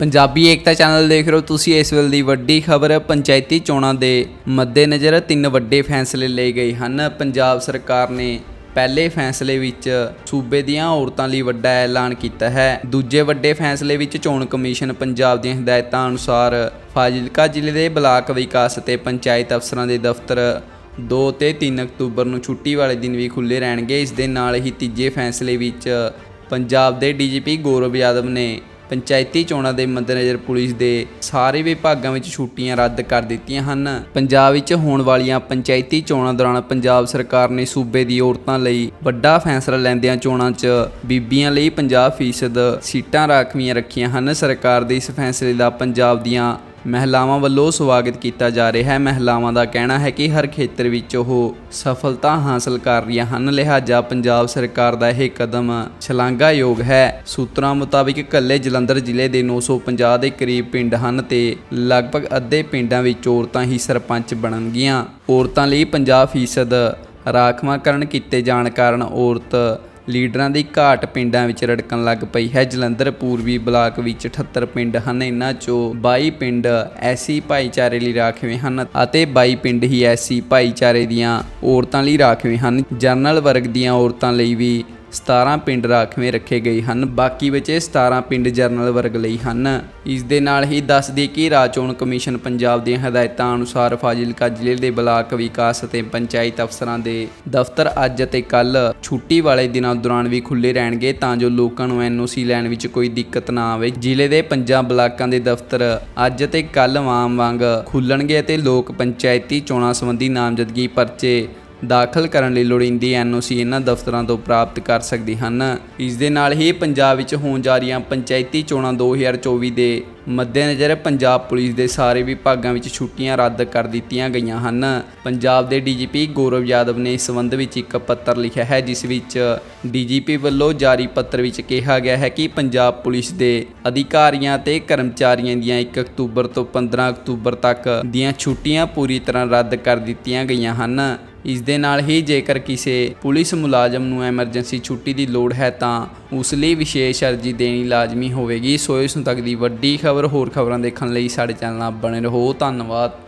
ਪੰਜਾਬੀ ਏਕਤਾ channel ਦੇਖ ਰਹੇ ਹੋ ਤੁਸੀਂ। ਇਸ ਵੇਲੇ ਦੀ ਵੱਡੀ ਖਬਰ, ਪੰਚਾਇਤੀ ਚੋਣਾਂ ਦੇ ਮੱਦੇਨਜ਼ਰ 3 ਵੱਡੇ ਫੈਸਲੇ ਲਏ ਗਏ ਹਨ। ਪੰਜਾਬ ਸਰਕਾਰ ਨੇ ਪਹਿਲੇ ਫੈਸਲੇ ਵਿੱਚ ਸੂਬੇ ਦੀਆਂ ਔਰਤਾਂ ਲਈ ਵੱਡਾ ਐਲਾਨ ਕੀਤਾ ਹੈ। ਦੂਜੇ ਵੱਡੇ ਫੈਸਲੇ ਵਿੱਚ ਚੋਣ ਕਮਿਸ਼ਨ ਪੰਜਾਬ ਦੀਆਂ ਹਦਾਇਤਾਂ ਅਨੁਸਾਰ ਫਾਜ਼ਿਲਕਾ ਜ਼ਿਲ੍ਹੇ ਦੇ ਬਲਾਕ ਵਿਕਾਸ ਅਤੇ ਪੰਚਾਇਤ ਅਫਸਰਾਂ ਦੇ ਦਫ਼ਤਰ 2 ਤੇ 3 ਅਕਤੂਬਰ ਨੂੰ ਛੁੱਟੀ ਵਾਲੇ ਦਿਨ ਵੀ ਖੁੱਲ੍ਹੇ ਰਹਿਣਗੇ। ਇਸ ਦੇ ਨਾਲ ਹੀ ਤੀਜੇ ਫੈਸਲੇ ਵਿੱਚ ਪੰਜਾਬ ਦੇ DGP ਗੌਰਵ ਯਾਦਵ ਨੇ ਪੰਚਾਇਤੀ ਚੋਣਾਂ ਦੇ ਮੱਦੇਨਜ਼ਰ ਪੁਲਿਸ ਦੇ ਸਾਰੇ ਵਿਭਾਗਾਂ ਵਿੱਚ ਛੁੱਟੀਆਂ ਰੱਦ ਕਰ ਦਿੱਤੀਆਂ ਹਨ। ਪੰਜਾਬ ਵਿੱਚ ਹੋਣ ਵਾਲੀਆਂ ਪੰਚਾਇਤੀ ਚੋਣਾਂ ਦੌਰਾਨ ਪੰਜਾਬ ਸਰਕਾਰ ਨੇ ਸੂਬੇ ਦੀ ਔਰਤਾਂ ਲਈ ਵੱਡਾ ਫੈਸਲਾ ਲੈਂਦਿਆਂ ਚੋਣਾਂ 'ਚ ਬੀਬੀਆਂ ਲਈ 50% ਸੀਟਾਂ ਰਾਖਵੀਆਂ ਰੱਖੀਆਂ ਹਨ। ਸਰਕਾਰ ਦੇ ਇਸ ਫੈਸਲੇ ਦਾ ਪੰਜਾਬ ਦੀਆਂ ਮਹਿਲਾਵਾਂ ਵੱਲੋਂ ਸਵਾਗਤ ਕੀਤਾ ਜਾ ਰਿਹਾ ਹੈ। ਮਹਿਲਾਵਾਂ ਦਾ ਕਹਿਣਾ ਹੈ ਕਿ ਹਰ ਖੇਤਰ ਵਿੱਚ ਉਹ ਸਫਲਤਾ ਹਾਸਲ ਕਰ ਰਹੀਆਂ ਹਨ, ਲਿਹਾਜ਼ਾ ਪੰਜਾਬ ਸਰਕਾਰ ਦਾ ਇਹ ਕਦਮ ਸ਼ਲਾਘਾਯੋਗ ਹੈ। ਸੂਤਰਾਂ ਮੁਤਾਬਿਕ ਇਕੱਲੇ ਜਲੰਧਰ ਜ਼ਿਲ੍ਹੇ ਦੇ 950 ਦੇ ਕਰੀਬ ਪਿੰਡ ਹਨ ਤੇ ਲਗਭਗ ਅੱਧੇ ਪਿੰਡਾਂ ਵਿੱਚ ਔਰਤਾਂ ਹੀ ਸਰਪੰਚ ਬਣਨਗੀਆਂ। ਔਰਤਾਂ ਲਈ 50% ਰਾਖਵਾਂਕਰਨ ਕੀਤੇ ਜਾਣ ਕਾਰਨ ਔਰਤ ਲੀਡਰਾਂ ਦੀ ਘਾਟ ਪਿੰਡਾਂ ਵਿੱਚ ਰੜਕਣ ਲੱਗ ਪਈ ਹੈ। ਜਲੰਧਰ ਪੂਰਬੀ ਬਲਾਕ ਵਿੱਚ 78 ਪਿੰਡ ਹਨ। ਇਹਨਾਂ 'ਚੋਂ 22 ਪਿੰਡ SC ਭਾਈਚਾਰੇ ਲਈ ਰਾਖਵੇਂ ਹਨ ਅਤੇ 22 ਪਿੰਡ ਹੀ SC ਭਾਈਚਾਰੇ ਦੀਆਂ ਔਰਤਾਂ ਲਈ ਰਾਖਵੇਂ ਹਨ। ਜਨਰਲ ਵਰਗ ਦੀਆਂ ਔਰਤਾਂ ਲਈ ਵੀ 17 ਪਿੰਡ ਰਾਖਵੇਂ ਰੱਖੇ ਗਏ ਹਨ। ਬਾਕੀ ਬਚੇ 17 ਪਿੰਡ ਜਨਰਲ ਵਰਗ ਲਈ ਹਨ। ਇਸ ਦੇ ਨਾਲ ਹੀ ਦੱਸ ਦਈਏ ਕਿ ਰਾਜ ਚੋਣ ਕਮਿਸ਼ਨ ਪੰਜਾਬ ਦੀਆਂ ਹਦਾਇਤਾਂ ਅਨੁਸਾਰ ਫਾਜ਼ਿਲਕਾ ਜ਼ਿਲ੍ਹੇ ਦੇ ਬਲਾਕ ਵਿਕਾਸ ਅਤੇ ਪੰਚਾਇਤ ਅਫਸਰਾਂ ਦੇ ਦਫ਼ਤਰ ਅੱਜ ਅਤੇ ਕੱਲ੍ਹ ਛੁੱਟੀ ਵਾਲੇ ਦਿਨਾਂ ਦੌਰਾਨ ਵੀ ਖੁੱਲ੍ਹੇ ਰਹਿਣਗੇ ਤਾਂ ਜੋ ਲੋਕਾਂ ਨੂੰ NOC ਲੈਣ ਵਿੱਚ ਕੋਈ ਦਿੱਕਤ ਨਾ ਆਵੇ। ਜ਼ਿਲ੍ਹੇ ਦੇ 5 ਬਲਾਕਾਂ ਦੇ ਦਫ਼ਤਰ ਅੱਜ ਅਤੇ ਕੱਲ੍ਹ ਆਮ ਵਾਂਗ ਖੁੱਲ੍ਹਣਗੇ ਅਤੇ ਲੋਕ ਪੰਚਾਇਤੀ ਚੋਣਾਂ ਸੰਬੰਧੀ ਨਾਮਜ਼ਦਗੀ ਪਰਚੇ ਦਾਖਲ ਕਰਨ ਲਈ ਲੋੜੀਂਦੀ NOC ਇਹਨਾਂ ਦਫ਼ਤਰਾਂ ਤੋਂ ਪ੍ਰਾਪਤ ਕਰ ਸਕਦੇ ਹਨ। ਇਸ ਦੇ ਨਾਲ ਹੀ ਪੰਜਾਬ ਵਿੱਚ ਹੋਣ ਜਾ ਰਹੀਆਂ ਪੰਚਾਇਤੀ ਚੋਣਾਂ 2024 ਦੇ ਮੱਦੇਨਜ਼ਰ ਪੰਜਾਬ ਪੁਲਿਸ ਦੇ ਸਾਰੇ ਵਿਭਾਗਾਂ ਵਿੱਚ ਛੁੱਟੀਆਂ ਰੱਦ ਕਰ ਦਿੱਤੀਆਂ ਗਈਆਂ ਹਨ। ਪੰਜਾਬ ਦੇ DGP ਗੌਰਵ ਯਾਦਵ ਨੇ ਇਸ ਸੰਬੰਧ ਵਿੱਚ ਇੱਕ ਪੱਤਰ ਲਿਖਿਆ ਹੈ, ਜਿਸ ਵਿੱਚ DGP ਵੱਲੋਂ ਜਾਰੀ ਪੱਤਰ ਵਿੱਚ ਕਿਹਾ ਗਿਆ ਹੈ ਕਿ ਪੰਜਾਬ ਪੁਲਿਸ ਦੇ ਅਧਿਕਾਰੀਆਂ ਤੇ ਕਰਮਚਾਰੀਆਂ ਦੀਆਂ 1 ਅਕਤੂਬਰ ਤੋਂ 15 ਅਕਤੂਬਰ ਤੱਕ ਦੀਆਂ ਛੁੱਟੀਆਂ ਪੂਰੀ ਤਰ੍ਹਾਂ ਰੱਦ ਕਰ ਦਿੱਤੀਆਂ ਗਈਆਂ ਹਨ। ਇਸ ਦੇ ਨਾਲ ਹੀ ਜੇਕਰ ਕਿਸੇ ਪੁਲਿਸ ਮੁਲਾਜ਼ਮ ਨੂੰ ਐਮਰਜੈਂਸੀ ਛੁੱਟੀ ਦੀ ਲੋੜ ਹੈ ਤਾਂ ਉਸ ਲਈ ਵਿਸ਼ੇਸ਼ ਅਰਜ਼ੀ ਦੇਣੀ ਲਾਜ਼ਮੀ ਹੋਵੇਗੀ। ਸੋ ਇਸ ਨੂੰ ਤੱਕ ਦੀ ਵੱਡੀ ਖਬਰ। ਹੋਰ ਖਬਰਾਂ ਦੇਖਣ ਲਈ ਸਾਡੇ ਚੈਨਲ ਨਾਲ ਬਣੇ ਰਹੋ। ਧੰਨਵਾਦ।